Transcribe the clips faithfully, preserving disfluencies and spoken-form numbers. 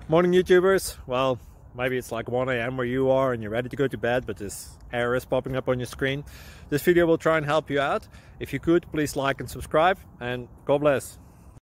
Morning YouTubers. Well, maybe it's like one A M where you are and you're ready to go to bed, but this error is popping up on your screen. This video will try and help you out. If you could, please like and subscribe, and God bless.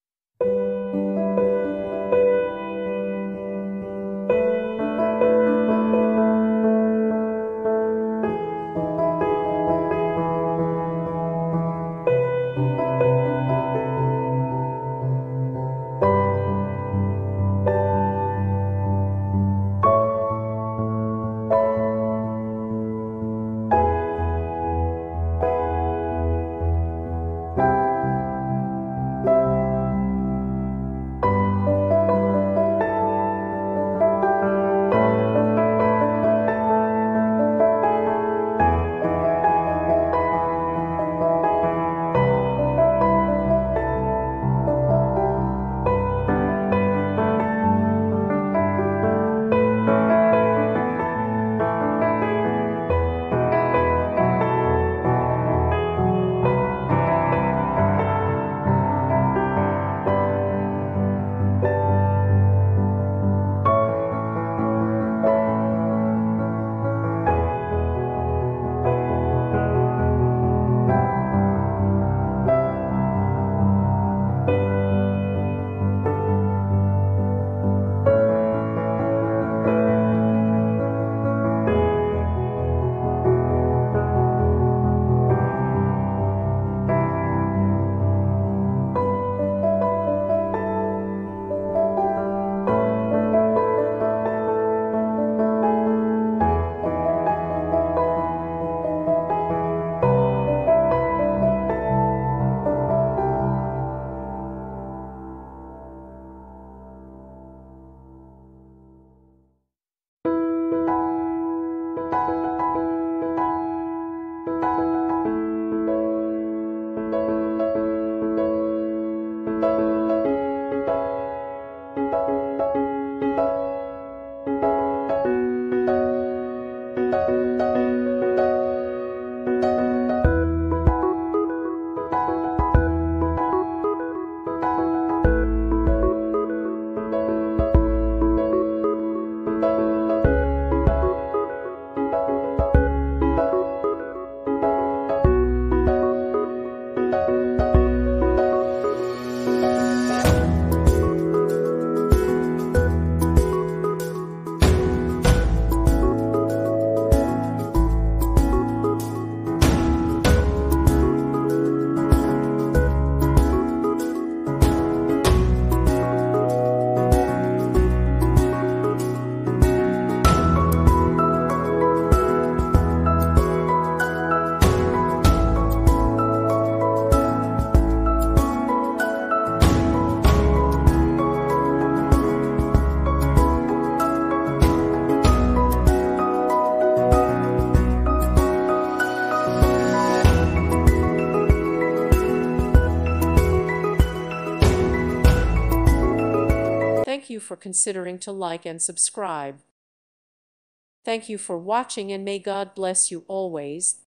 Thank you for considering to like and subscribe. Thank you for watching, and may God bless you always.